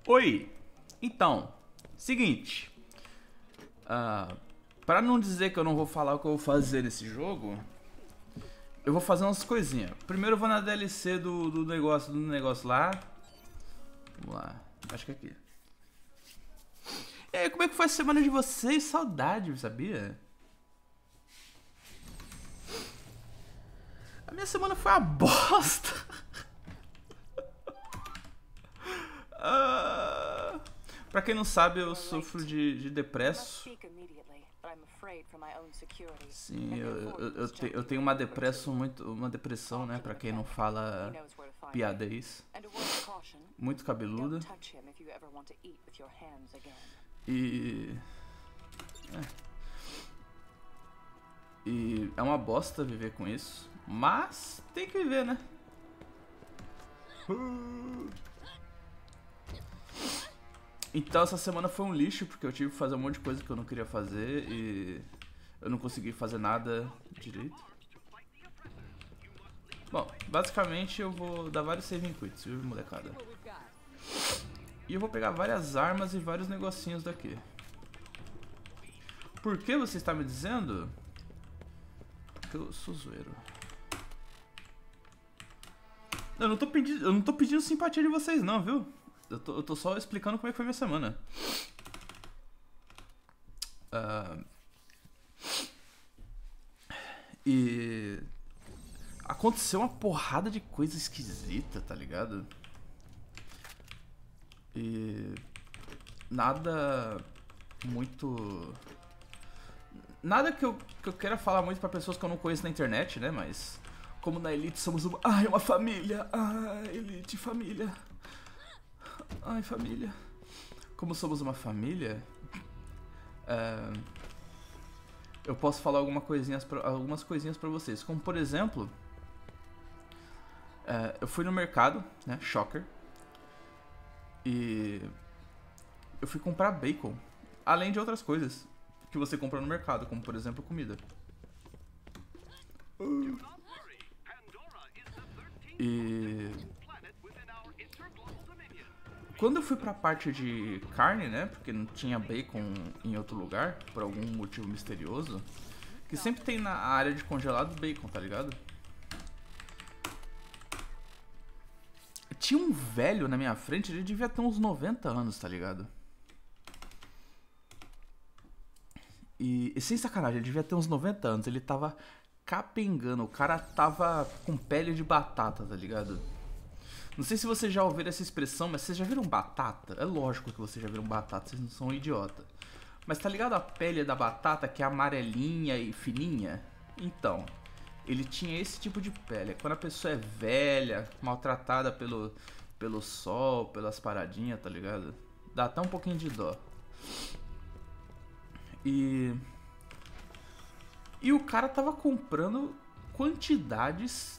Oi, então, seguinte, pra não dizer que eu não vou falar o que eu vou fazer nesse jogo, eu vou fazer umas coisinhas. Primeiro eu vou na DLC do negócio lá. Vamos lá, acho que é aqui. E aí, como é que foi a semana de vocês? Saudade, sabia? A minha semana foi uma bosta. Ah, pra quem não sabe, eu sofro de depresso. Sim, eu tenho uma depressão, né? Pra quem não fala piadez. Muito cabeluda. E. E é uma bosta viver com isso. Mas tem que viver, né? Então essa semana foi um lixo, porque eu tive que fazer um monte de coisa que eu não queria fazer e eu não consegui fazer nada direito. Bom, basicamente eu vou dar vários saving quits, viu, molecada? E eu vou pegar várias armas e vários negocinhos daqui. Por que você está me dizendo? Porque eu sou zoeiro. Eu não tô pedindo simpatia de vocês não, viu? Eu tô só explicando como é que foi minha semana. E aconteceu uma porrada de coisa esquisita, tá ligado? E nada muito... Nada que eu queira falar muito pra pessoas que eu não conheço na internet, né? Mas como na Elite somos uma... Ai, uma família! Ai, Elite, família! Ai, família. Como somos uma família, eu posso falar algumas coisinhas pra vocês. Como, por exemplo, eu fui no mercado, né, Shocker, e eu fui comprar bacon, além de outras coisas que você compra no mercado, como, por exemplo, comida. E quando eu fui pra parte de carne, né, porque não tinha bacon em outro lugar, por algum motivo misterioso, que sempre tem na área de congelado bacon, tá ligado? Tinha um velho na minha frente, ele devia ter uns 90 anos, tá ligado? E sem sacanagem, ele devia ter uns 90 anos, ele tava capengando, o cara tava com pele de batata, tá ligado? Não sei se vocês já ouviram essa expressão, mas vocês já viram batata? É lógico que vocês já viram batata, vocês não são um idiota. Mas tá ligado a pele da batata que é amarelinha e fininha? Então, ele tinha esse tipo de pele. Quando a pessoa é velha, maltratada pelo sol, pelas paradinhas, tá ligado? Dá até um pouquinho de dó. E o cara tava comprando quantidades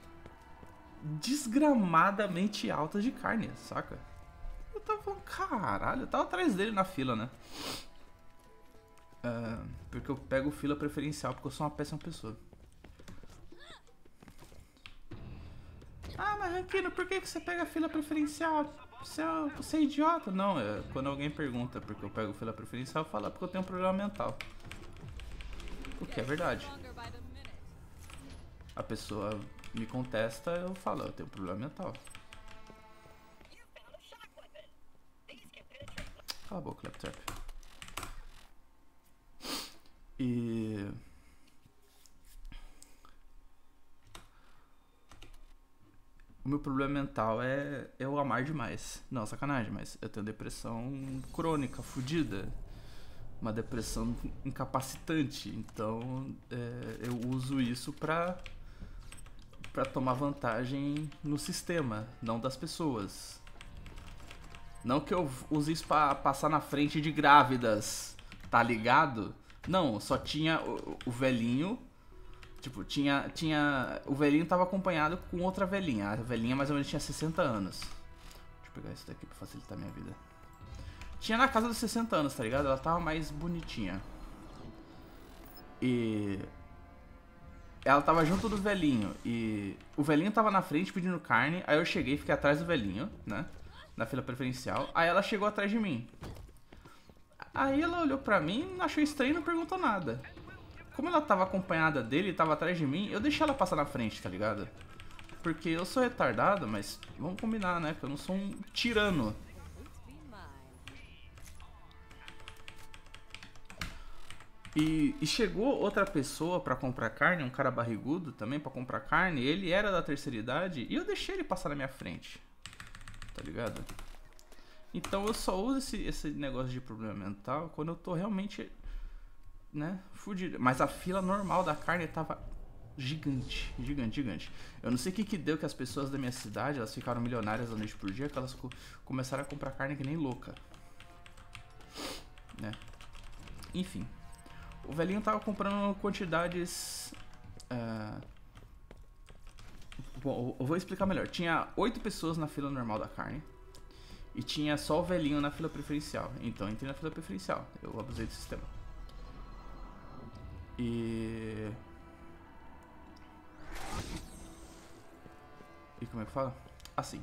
desgramadamente altas de carne, saca? Eu tava falando, caralho, eu tava atrás dele na fila, né? Porque eu pego fila preferencial, porque eu sou uma péssima pessoa. Ah, mas Ranquino, por que você pega fila preferencial? Você é idiota? Não, quando alguém pergunta por que eu pego fila preferencial, eu falo porque eu tenho um problema mental. O que é verdade. A pessoa me contesta, eu falo, eu tenho um problema mental. Cala a boca, Claptrap. E o meu problema mental é eu amar demais. Não, sacanagem, mas eu tenho depressão crônica, fodida. Uma depressão incapacitante. Então eu uso isso pra tomar vantagem no sistema, não das pessoas. Não que eu use isso pra passar na frente de grávidas, tá ligado? Não, só tinha o velhinho. Tipo, tinha. O velhinho tava acompanhado com outra velhinha. A velhinha mais ou menos tinha 60 anos. Deixa eu pegar isso daqui pra facilitar a minha vida. Tinha na casa dos 60 anos, tá ligado? Ela tava mais bonitinha. E ela tava junto do velhinho. E o velhinho tava na frente pedindo carne. Aí eu cheguei e fiquei atrás do velhinho, né? na fila preferencial. Aí ela chegou atrás de mim. Aí ela olhou pra mim, achou estranho e não perguntou nada. Como ela tava acompanhada dele e tava atrás de mim, eu deixei ela passar na frente, tá ligado? Porque eu sou retardado, mas vamos combinar, né? Que eu não sou um tirano. E chegou outra pessoa pra comprar carne, um cara barrigudo também pra comprar carne. Ele era da terceira idade e eu deixei ele passar na minha frente. Tá ligado? Então eu só uso esse negócio de problema mental quando eu tô realmente, né, fudido. Mas a fila normal da carne tava gigante, gigante, gigante. Eu não sei o que deu que as pessoas da minha cidade, elas ficaram milionárias da noite por dia, que elas começaram a comprar carne que nem louca. Né? Enfim. O velhinho tava comprando quantidades... Bom, eu vou explicar melhor. Tinha 8 pessoas na fila normal da carne. E tinha só o velhinho na fila preferencial. Então eu entrei na fila preferencial. Eu abusei do sistema. E como é que fala? Assim.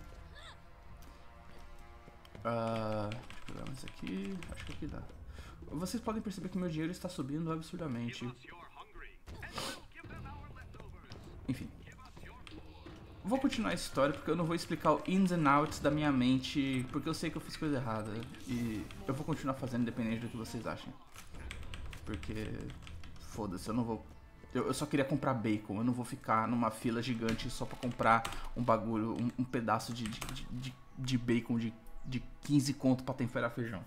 Deixa eu pegar mais aqui. Acho que aqui dá. Vocês podem perceber que meu dinheiro está subindo absurdamente. Enfim. Vou continuar a história porque eu não vou explicar o ins and outs da minha mente, porque eu sei que eu fiz coisa errada. E eu vou continuar fazendo independente do que vocês achem. Porque... foda-se, eu não vou... Eu só queria comprar bacon, eu não vou ficar numa fila gigante só pra comprar um bagulho, um pedaço de bacon de 15 conto pra temperar feijão.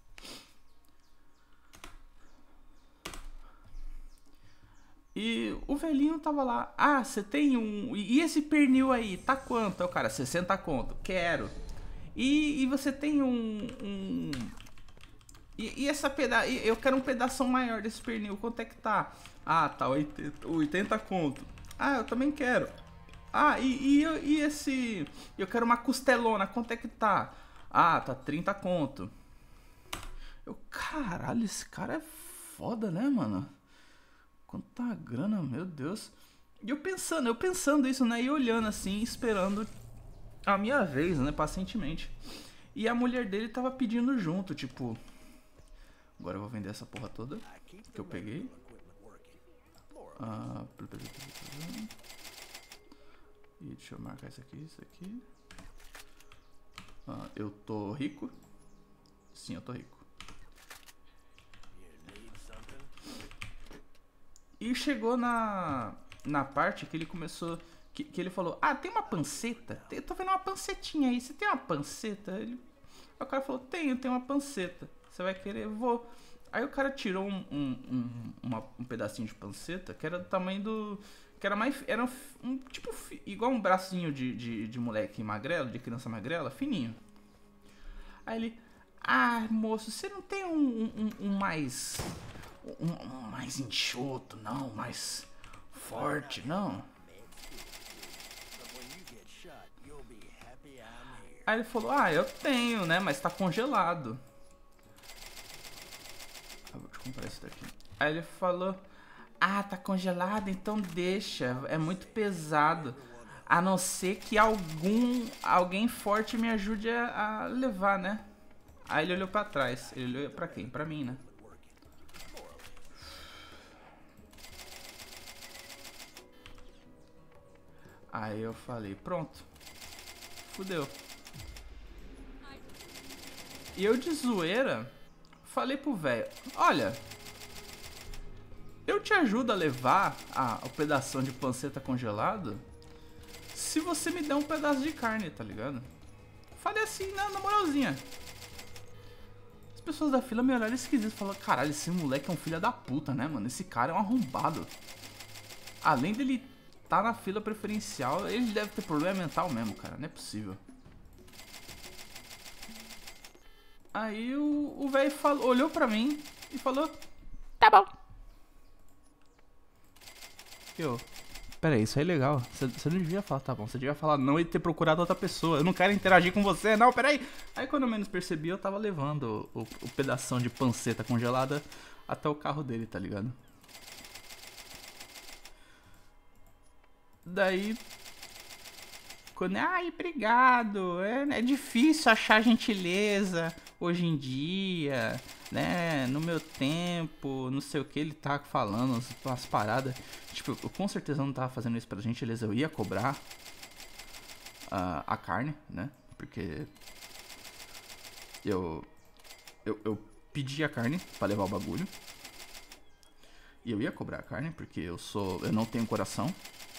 E o velhinho tava lá, ah, você tem um... E esse pernil aí, tá quanto? Aí o cara, 60 conto, quero. E você tem E essa pedaço, eu quero um pedaço maior desse pernil, quanto é que tá? Ah, tá 80 conto. Ah, eu também quero. Ah, e esse... Eu quero uma costelona, quanto é que tá? Ah, tá 30 conto. Eu, caralho, esse cara é foda, né, mano? Quanta grana, meu Deus. E eu pensando isso, né, e olhando assim, esperando a minha vez, né, pacientemente. E a mulher dele tava pedindo junto, tipo... Agora eu vou vender essa porra toda que eu peguei. E deixa eu marcar isso aqui. Eu tô rico? Sim, eu tô rico. E chegou na parte que ele começou... Que ele falou, ah, tem uma panceta? Eu tô vendo uma pancetinha aí, você tem uma panceta? Aí o cara falou, tenho uma panceta. Você vai querer? Eu vou. Aí o cara tirou um pedacinho de panceta que era do tamanho do... Que era mais... Era um tipo... Igual um bracinho de moleque magrelo, de criança magrela, fininho. Aí ele... Ah, moço, você não tem um mais... Um mais enxoto, não? Mais forte, não? Aí ele falou, ah, eu tenho, né? Mas tá congelado. Eu vou te comprar isso daqui. Aí ele falou, ah, tá congelado, então deixa. É muito pesado. A não ser que alguém forte me ajude a levar, né? Aí ele olhou pra trás. Ele olhou pra quem? Pra mim, né? Aí eu falei, pronto. Fudeu. E eu de zoeira falei pro velho, olha, eu te ajudo a levar o pedação de panceta congelado se você me der um pedaço de carne, tá ligado? Falei assim, na moralzinha. As pessoas da fila me olharam esquisito e falaram, caralho, esse moleque é um filho da puta, né, mano? Esse cara é um arrombado. Além dele tá na fila preferencial, ele deve ter problema mental mesmo, cara, não é possível. Aí o velho olhou pra mim e falou, tá bom. Pera aí, isso aí é legal. Você não devia falar, tá bom. Você devia falar não e ter procurado outra pessoa. Eu não quero interagir com você, não, pera aí. Aí quando eu menos percebi, eu tava levando o pedação de panceta congelada até o carro dele, tá ligado? Daí Quando, ai, obrigado. É difícil achar gentileza hoje em dia, né? No meu tempo, não sei o que ele tá falando, umas paradas. Tipo, eu com certeza não tava fazendo isso pra gentileza. Eu ia cobrar a carne, né? Porque eu pedi a carne pra levar o bagulho. E eu ia cobrar a carne, porque eu não tenho coração.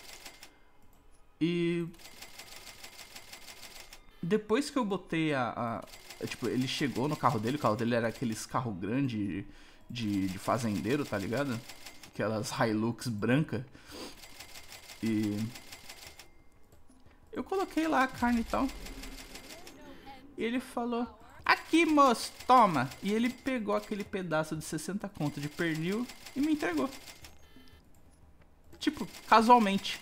E depois que eu botei tipo, ele chegou no carro dele, o carro dele era aqueles carro grande de fazendeiro, tá ligado? Aquelas Hilux branca. E eu coloquei lá a carne e tal. E ele falou: aqui, moço, toma. E ele pegou aquele pedaço de 60 conto de pernil e me entregou. Tipo, casualmente.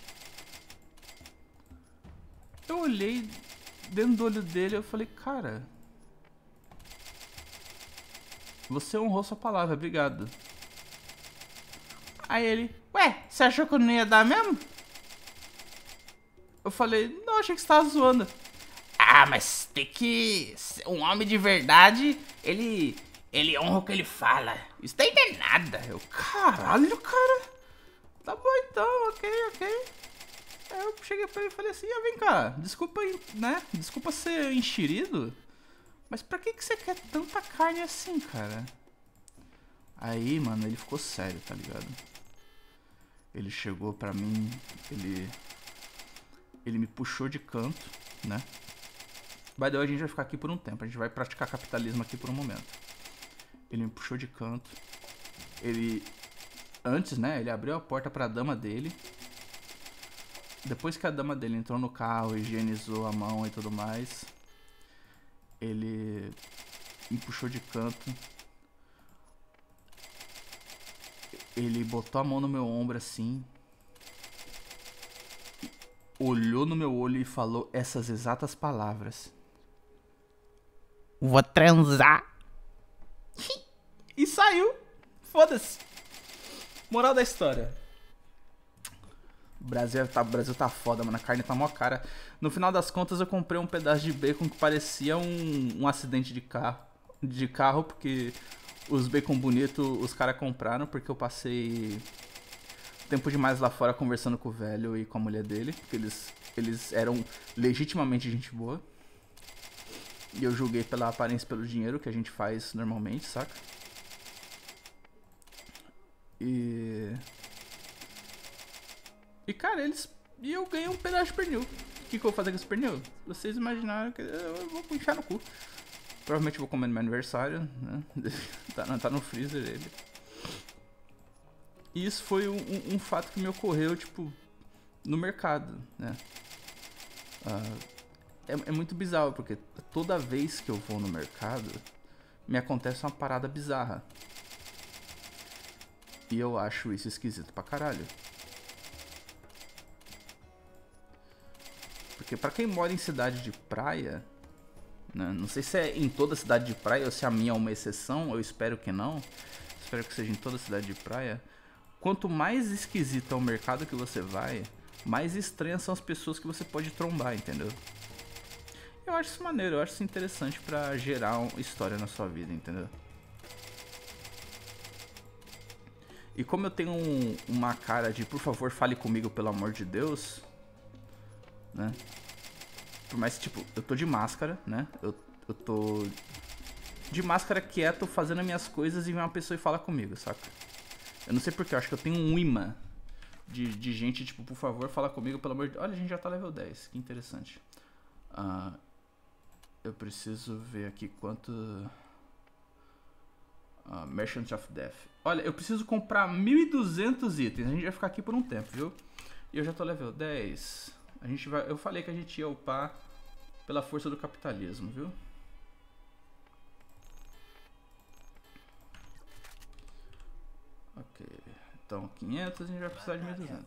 Eu olhei dentro do olho dele e eu falei: cara, você honrou sua palavra, obrigado. Aí ele: ué, você achou que eu não ia dar mesmo? Eu falei: não, achei que você tava zoando. Ah, mas tem que... um homem de verdade, ele honra o que ele fala. Isso daí não é nada. Eu, caralho, cara. Tá bom então, ok. Aí eu cheguei pra ele e falei assim: vem cá, desculpa aí, né? Desculpa ser enxerido, mas pra que você quer tanta carne assim, cara? Aí, mano, ele ficou sério, tá ligado? Ele chegou pra mim, ele me puxou de canto, né? By the way, a gente vai ficar aqui por um tempo, a gente vai praticar capitalismo aqui por um momento. Ele me puxou de canto. Antes, né, ele abriu a porta pra dama dele. Depois que a dama dele entrou no carro, higienizou a mão e tudo mais, ele me puxou de canto. Ele botou a mão no meu ombro assim, olhou no meu olho e falou essas exatas palavras: vou transar. E saiu. Foda-se. Moral da história: o Brasil tá foda, mano. A carne tá mó cara. No final das contas, eu comprei um pedaço de bacon que parecia um acidente de carro, porque os bacon bonitos os caras compraram, porque eu passei tempo demais lá fora conversando com o velho e com a mulher dele, porque eles eram legitimamente gente boa. E eu julguei pela aparência e pelo dinheiro, que a gente faz normalmente, saca? E cara, e eu ganhei um pedaço de pernil. O que eu vou fazer com esse pernil? Vocês imaginaram que eu vou puxar no cu. Provavelmente vou comer no meu aniversário, né? tá no freezer ele. E isso foi um fato que me ocorreu, tipo, no mercado, né? É muito bizarro, porque toda vez que eu vou no mercado, me acontece uma parada bizarra. E eu acho isso esquisito pra caralho. Porque pra quem mora em cidade de praia, né, não sei se é em toda cidade de praia ou se a minha é uma exceção, eu espero que não. Espero que seja em toda cidade de praia. Quanto mais esquisito é o mercado que você vai, mais estranhas são as pessoas que você pode trombar, entendeu? Eu acho isso maneiro, eu acho isso interessante pra gerar uma história na sua vida, entendeu? E como eu tenho uma cara de por favor fale comigo pelo amor de Deus, né? Por mais que, tipo, eu tô de máscara, né? Eu tô de máscara quieto fazendo as minhas coisas e vem uma pessoa e fala comigo, saca? Eu não sei porque, eu acho que eu tenho um imã de gente, tipo, por favor fala comigo pelo amor de Deus. Olha, a gente já tá level 10, que interessante. Eu preciso ver aqui quanto... Merchant of Death. Olha, eu preciso comprar 1.200 itens. A gente vai ficar aqui por um tempo, viu? E eu já tô level 10. A gente vai... Eu falei que a gente ia upar pela força do capitalismo, viu? Ok. Então, 500, a gente vai precisar de 1.200.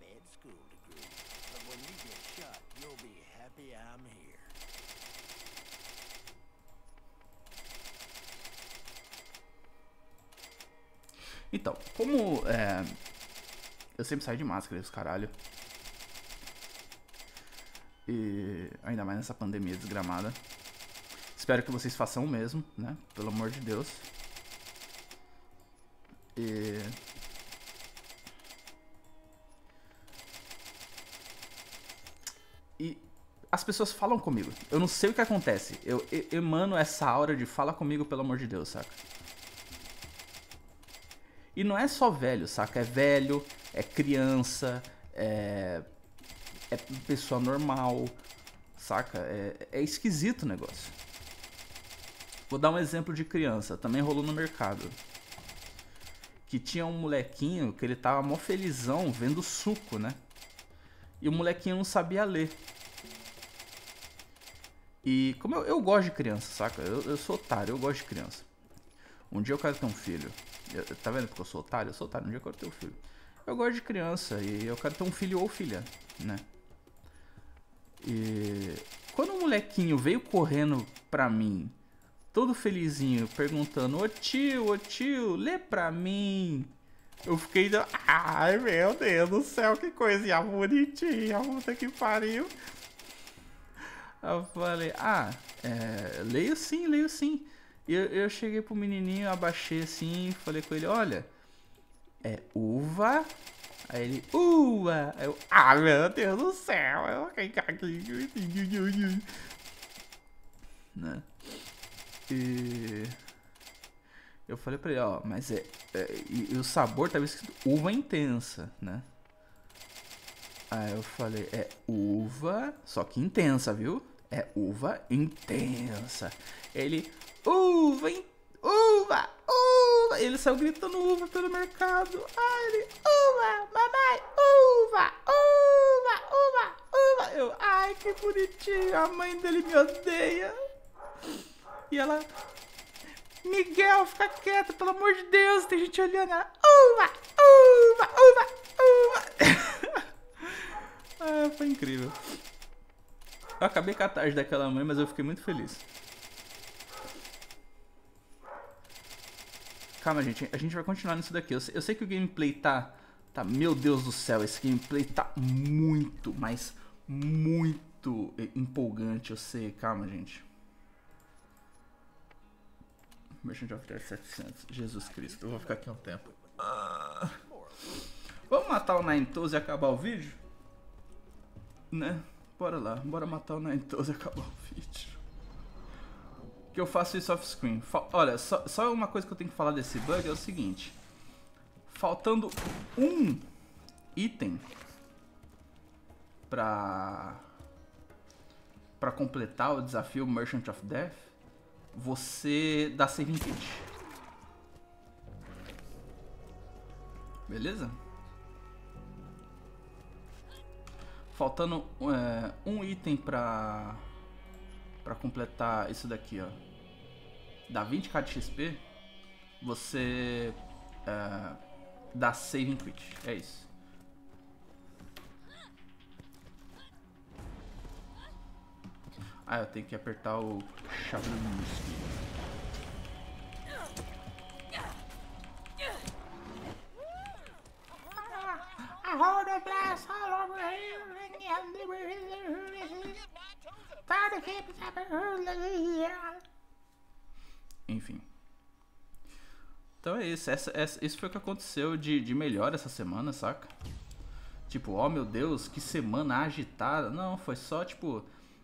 Então, como eu sempre saio de máscara, esse caralho. E ainda mais nessa pandemia desgramada. Espero que vocês façam o mesmo, né? Pelo amor de Deus. E as pessoas falam comigo. Eu não sei o que acontece. Eu emano essa aura de fala comigo, pelo amor de Deus, saca? E não é só velho, saca? É velho, é criança, é pessoa normal, saca? É esquisito o negócio. Vou dar um exemplo de criança, também rolou no mercado. Que tinha um molequinho que ele tava mó felizão vendo suco, né? E o molequinho não sabia ler. E como eu gosto de criança, saca? Eu sou otário, eu gosto de criança. Um dia eu quero ter um filho. Tá vendo porque eu sou otário? Eu sou otário, um dia eu quero ter um filho. Eu gosto de criança e eu quero ter um filho ou filha, né? E quando o molequinho veio correndo pra mim, todo felizinho, perguntando: ô tio, lê pra mim. Eu fiquei... Ai, meu Deus do céu, que coisinha bonitinha, puta que pariu. Eu falei: leio sim. E eu cheguei pro menininho, abaixei assim, falei com ele: olha, é uva. Aí ele: uva. Aí eu: meu Deus do céu. Né? E eu falei pra ele: ó, mas e o sabor tava escrito uva intensa, né? Aí eu falei: é uva, só que intensa, viu? É uva intensa. Ele: uva. Ele saiu gritando uva pelo mercado. Ai, ele: uva, mamãe, uva. Eu: ai, que bonitinho. A mãe dele me odeia. E ela: Miguel, fica quieto, pelo amor de Deus, tem gente olhando. Ela: uva. Foi incrível. Eu acabei com a tarde daquela mãe, mas eu fiquei muito feliz. Calma, gente, a gente vai continuar nisso daqui. Eu sei que o gameplay tá... Meu Deus do céu, esse gameplay tá muito, mas muito empolgante, eu sei. Calma, gente. Merchant of Death 700. Jesus Cristo, eu vou ficar aqui um tempo. Vamos matar o Ninetales e acabar o vídeo? Né? Bora lá, bora matar o Ninetales e acabar o vídeo. Que eu faço isso off-screen. Olha, só uma coisa que eu tenho que falar desse bug é o seguinte. Faltando um item pra completar o desafio Merchant of Death, você dá saving kit. Beleza? Faltando um item pra completar isso daqui, ó. Dá 20k de XP, você dá saving quit. É isso. Eu tenho que apertar o Chavlinski. Enfim. Então é isso. Isso foi o que aconteceu de melhor essa semana, saca? Tipo, oh meu Deus, que semana agitada. Não, foi só tipo...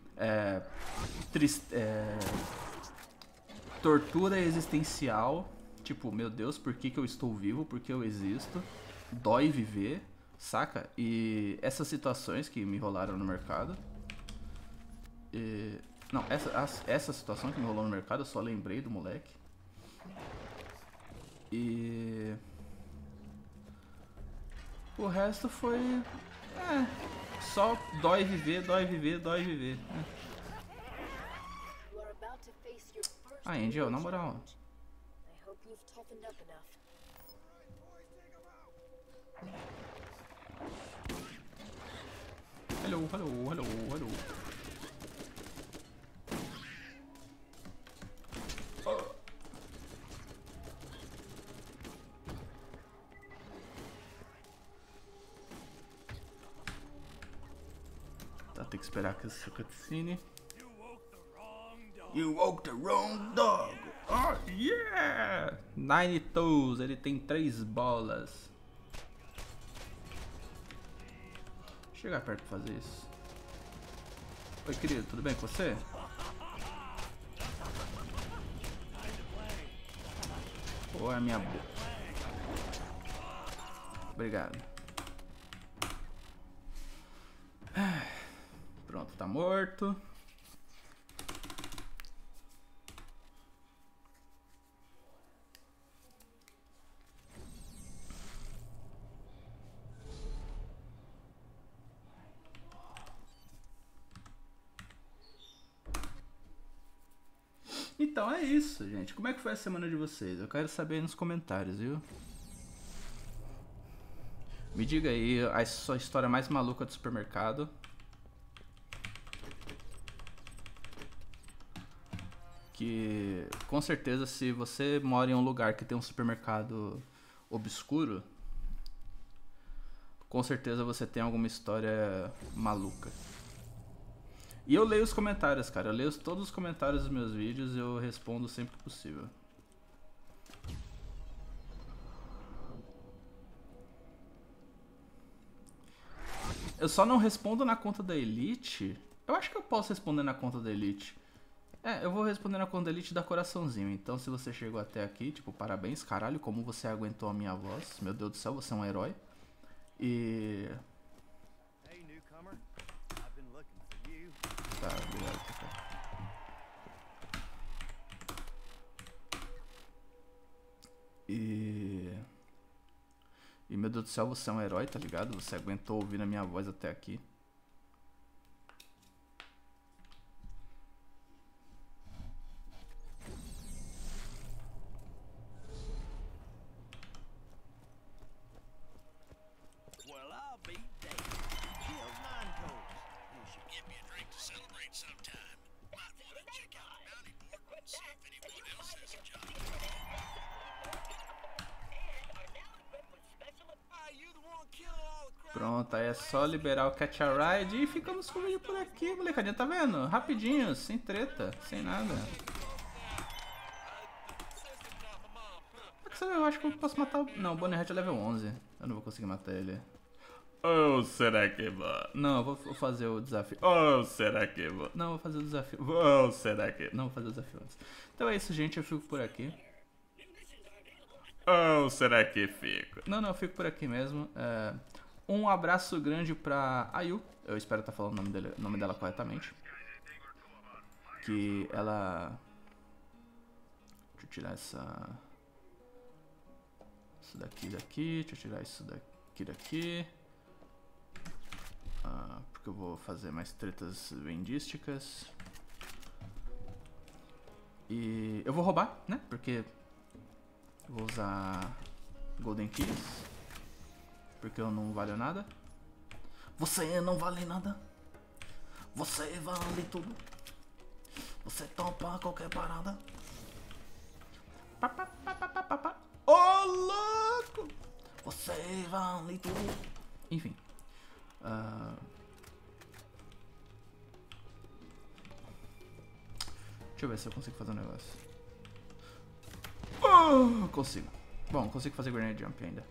tortura existencial. Tipo, meu Deus, por que eu estou vivo? Por que eu existo? Dói viver, saca? E essas situações que me rolaram no mercado. Não, essa situação que me rolou no mercado, eu só lembrei do moleque. E o resto foi... só dói viver. Angel, na moral. Hello. Tá ter que esperar que essa cutscene. You woke the wrong dog. Oh yeah! Nine Toes, ele tem 3 bolas. Chegar perto pra fazer isso. Oi, querido, tudo bem com você? Ou é a minha boca? Obrigado. Pronto, tá morto. Então é isso, gente. Como é que foi a semana de vocês? Eu quero saber aí nos comentários, viu? Me diga aí a sua história mais maluca do supermercado. Que com certeza, se você mora em um lugar que tem um supermercado obscuro, com certeza você tem alguma história maluca. E eu leio os comentários, cara. Eu leio todos os comentários dos meus vídeos e eu respondo sempre que possível. Eu só não respondo na conta da Elite. Eu acho que eu posso responder na conta da Elite. É, eu vou responder na conta da Elite da coraçãozinho. Então se você chegou até aqui, tipo, parabéns, caralho, como você aguentou a minha voz. Meu Deus do céu, você é um herói. E... Tá, obrigado, cara. E meu Deus do céu, você é um herói, tá ligado? Você aguentou ouvir a minha voz até aqui. Pronto, aí é só liberar o Catch a Ride e ficamos com o vídeo por aqui, molecadinha, tá vendo? Rapidinho, sem treta, sem nada. Eu acho que eu posso matar o... Não, o Bonnie Hat é level 11, eu não vou conseguir matar ele. Ou será que vou? Não, eu vou fazer o desafio. Ou será que vou? Não, eu vou fazer o desafio. Ou será que... Não, vou fazer o desafio antes. Então é isso, gente, eu fico por aqui. Ou será que fico? Não, eu fico por aqui mesmo. Um abraço grande pra Ayu. Eu espero estar falando o nome dela corretamente. Que ela... Deixa eu tirar essa... Isso daqui. Deixa eu tirar isso daqui. Porque eu vou fazer mais tretas vendísticas. E eu vou roubar, né? Porque eu vou usar Golden Keys. Porque eu não valho nada. Você não vale nada. Você vale tudo. Você topa qualquer parada. Ô, louco! Você vale tudo. Enfim. Deixa eu ver se eu consigo fazer um negócio. Consigo. Bom, consigo fazer Grenade Jump ainda.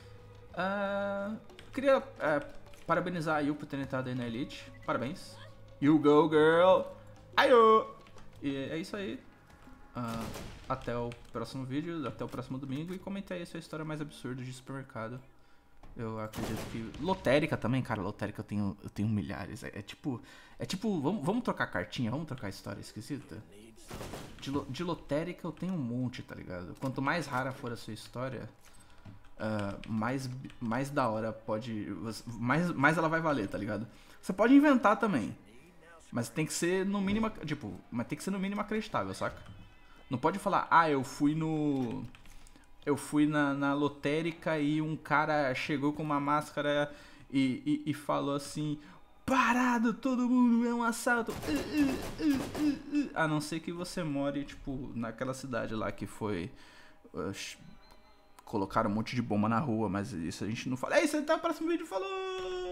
Queria parabenizar a Yu por ter entrado aí na Elite. Parabéns. You go, girl! Ayo! E é isso aí. Até o próximo vídeo, até o próximo domingo. E comente aí a sua história mais absurda de supermercado. Eu acredito que... Lotérica também, cara. Lotérica eu tenho milhares. É tipo... Vamos trocar cartinha? Vamos trocar história esquisita? De lotérica eu tenho um monte, tá ligado? Quanto mais rara for a sua história... mais da hora pode... Mais ela vai valer, tá ligado? Você pode inventar também. Mas tem que ser no mínimo... Tipo, mas tem que ser no mínimo acreditável, saca? Não pode falar, eu fui no... Eu fui na lotérica e um cara chegou com uma máscara e falou assim... Parado, todo mundo, é um assalto. A não ser que você more, tipo, naquela cidade lá que foi... colocaram um monte de bomba na rua, mas isso a gente não fala. É isso aí, até o próximo vídeo, falou!